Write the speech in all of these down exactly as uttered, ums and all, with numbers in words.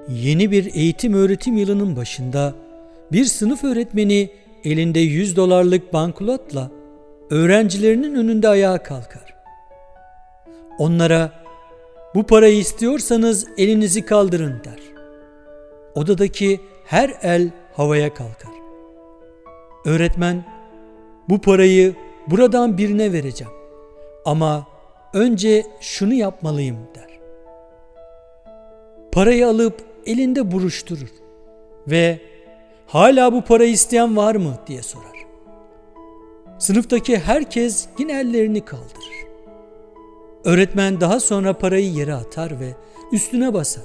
Yeni bir eğitim öğretim yılının başında bir sınıf öğretmeni elinde yüz dolarlık banknotla öğrencilerinin önünde ayağa kalkar. Onlara "Bu parayı istiyorsanız elinizi kaldırın" der. Odadaki her el havaya kalkar. Öğretmen "Bu parayı buradan birine vereceğim ama önce şunu yapmalıyım" der. Parayı alıp elinde buruşturur ve "Hala bu parayı isteyen var mı?" diye sorar. Sınıftaki herkes yine ellerini kaldırır. Öğretmen daha sonra parayı yere atar ve üstüne basar.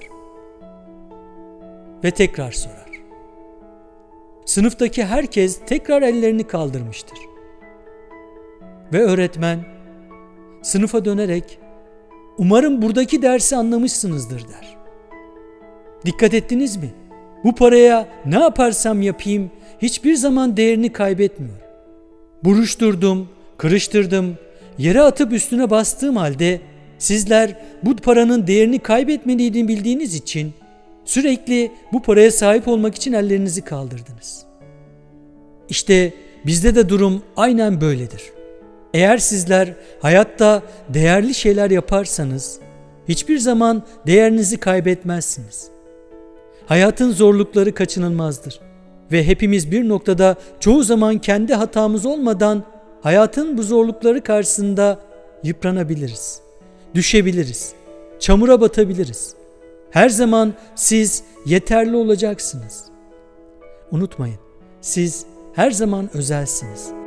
Ve tekrar sorar. Sınıftaki herkes tekrar ellerini kaldırmıştır. Ve öğretmen sınıfa dönerek "Umarım buradaki dersi anlamışsınızdır" der. Dikkat ettiniz mi? Bu paraya ne yaparsam yapayım hiçbir zaman değerini kaybetmiyor. Buruşturdum, kırıştırdım, yere atıp üstüne bastığım halde sizler bu paranın değerini kaybetmediğini bildiğiniz için sürekli bu paraya sahip olmak için ellerinizi kaldırdınız. İşte bizde de durum aynen böyledir. Eğer sizler hayatta değerli şeyler yaparsanız hiçbir zaman değerinizi kaybetmezsiniz. Hayatın zorlukları kaçınılmazdır ve hepimiz bir noktada çoğu zaman kendi hatamız olmadan hayatın bu zorlukları karşısında yıpranabiliriz, düşebiliriz, çamura batabiliriz. Her zaman siz yeterli olacaksınız. Unutmayın, siz her zaman özelsiniz.